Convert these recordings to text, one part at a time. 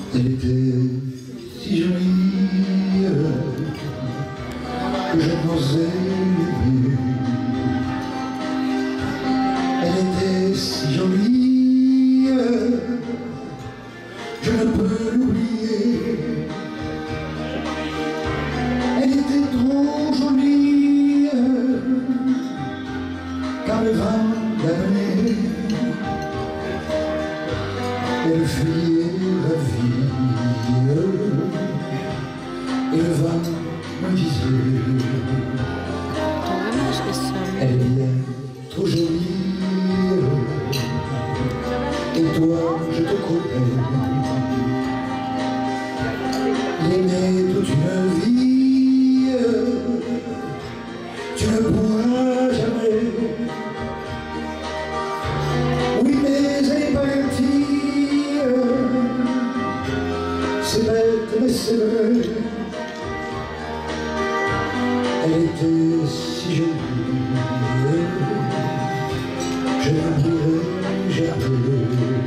Elle était si jolie que je n'osais l'oublier. Elle était si jolie, je ne peux l'oublier. Elle était trop jolie, car le vent l'amenait. Elle fuyait la vie, et le vent me disait: elle est bien trop jolie, et toi je te connais. L'aimer toute une vie, tu ne pourras jamais. Oui, mais elle est partie, c'est bête mais c'est vrai. Elle était si jolie, je n'oublierai jamais.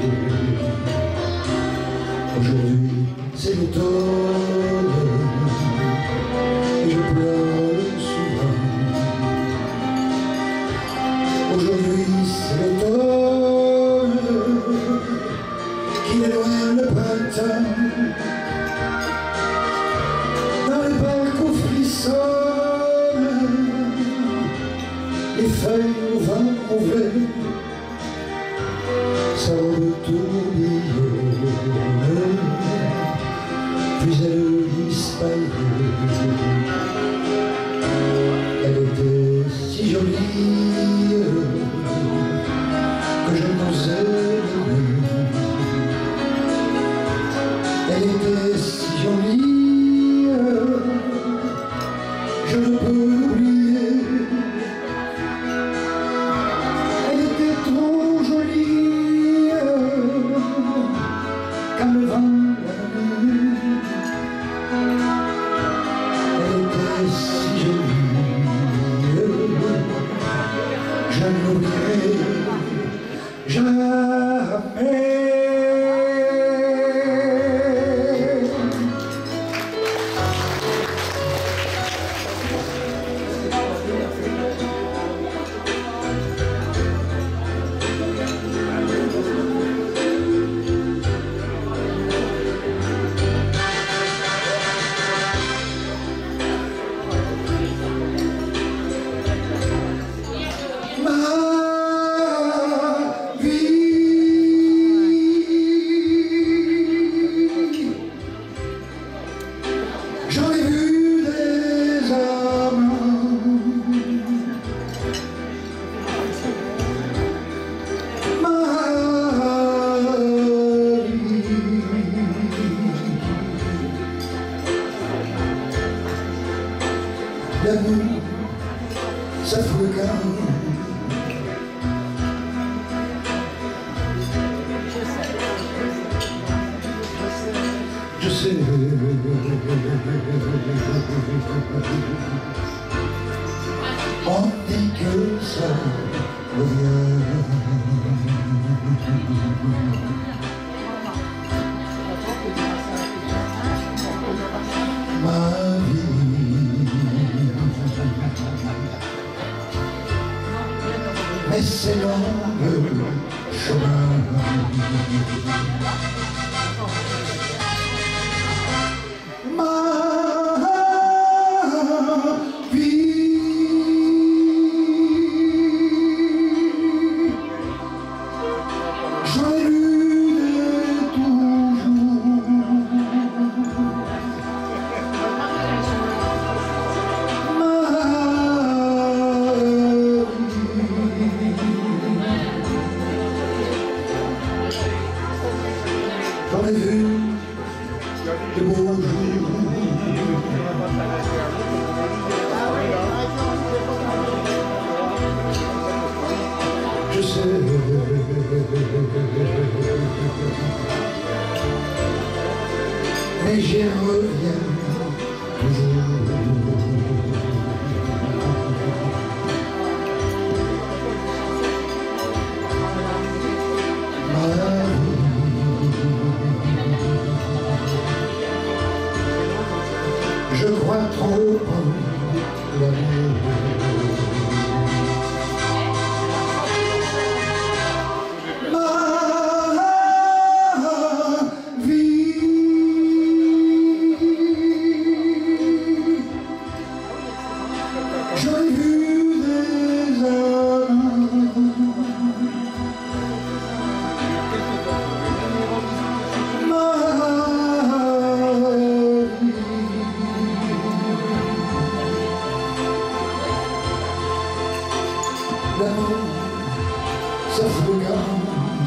Aujourd'hui c'est l'automne et je pleure souvent. Aujourd'hui c'est l'automne qui éloigne le printemps. Dans le parc où frissonnent les feuilles au vent mauvais, sa robe tourbillonne, puis elle disparaît. Elle était si jolie que je n'osais l'aimer. Elle était si jolie, je ne peux l'oublier. Elle était trop jolie, quand le vent l'amenait. Elle était si jolie, je ne l'oublierai jamais. J'en ai vu des amants, ma vie. L'amour, ça fout le camp. Je sais, on dit que ça revient. Ma vie, mais c'est long le chemin. J'en ai vu de beaux jours. Je sais, mais j'y reviens toujours. Ma vie, trop l'amour. J'en ai vu des hommes, ma vie. L'amour, ça se regarde.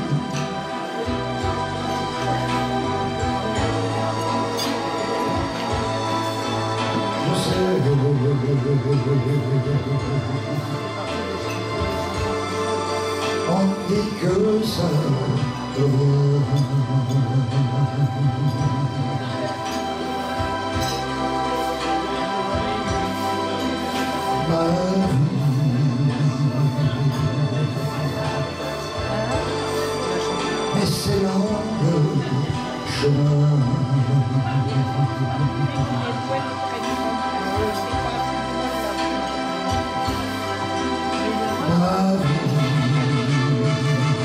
On dit que ça ma vie. Mais c'est long le chemin. Ma vie,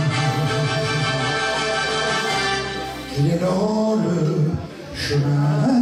il est dans le chemin.